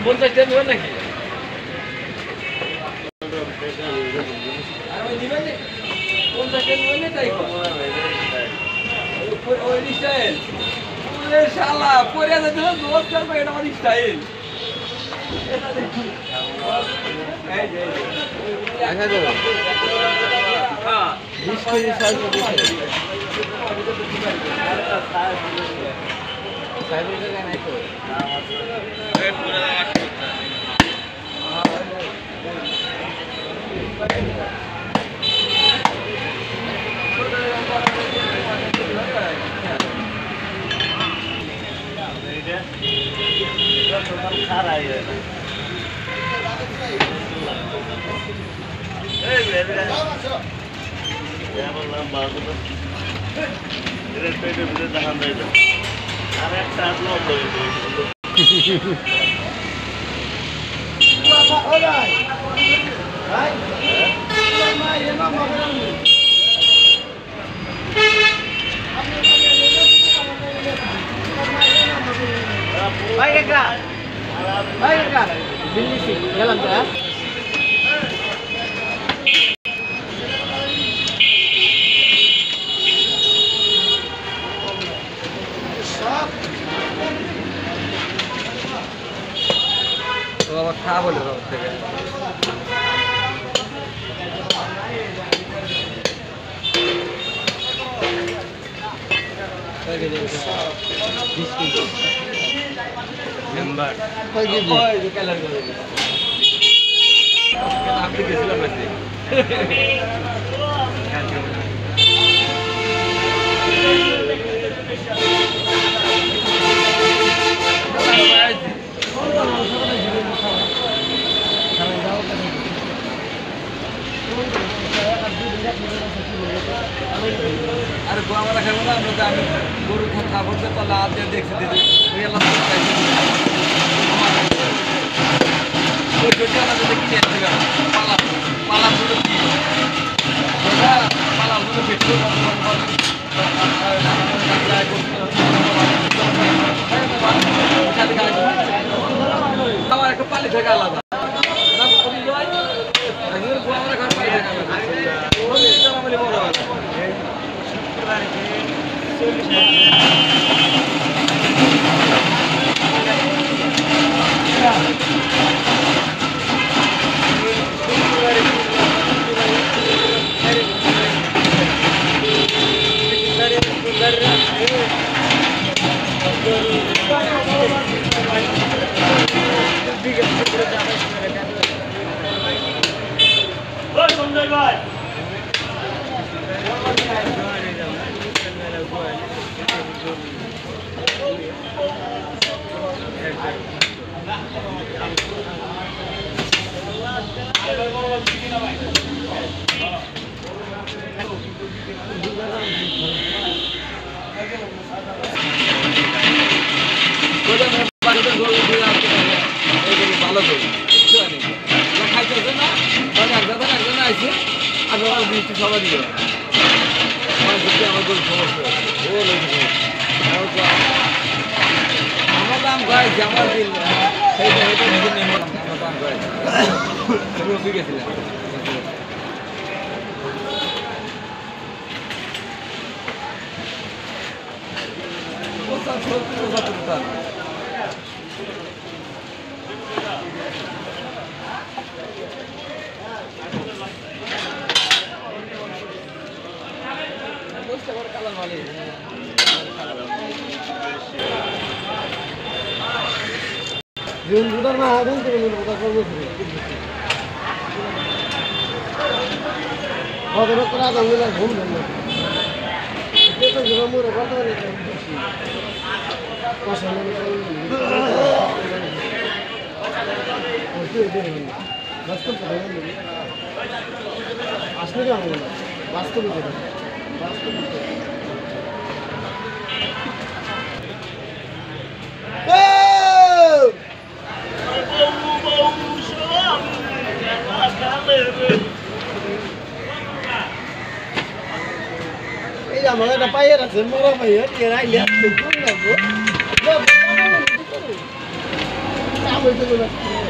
50 টাকা নেবেন নাকি? আর ওই দিবেন 50 টাকা নেবেন তাই কর। ওই স্টাইল ওরে শালা পরে যাচ্ছে না দোস্ত করবে এটা আমার স্টাইল। এটা দেখুন এই যে দেখা যাবে হ্যাঁ 20 কেজি সাইজ দিছে সাইজের জায়গা নাই তো এই পুরো গেলাম তো আবার খাওয়া বলে থেকে আপনি গেছিলাম আরে গোয়ামারা খাবো না আমরা আমি গরু খাবো তো লাভ দিয়ে দেখছি দিদি পালা পালা গুলো কি পালা গুলো বেশি আমার একটা পালি থেকে আলাদা গোয়ামারা খাওয়ার পালি থেকে ভালো খাইতেছে না একজন আছে আর বৃষ্টি সবাই দিল আমার গরু সমস্যা আমার দাম গাইছে আমার দিন আমার দাম গাইছে গেছিলাম Udah mah ada yang udah kalau oh kalau kena ada udah घूम लेंगे itu तो जब मुझे पता नहीं था पसंद नहीं itu वास्तव पता नहीं असली क्या होगा वास्तव में mga napaya na semua apa ya dia lihat semua nggak bu বইতে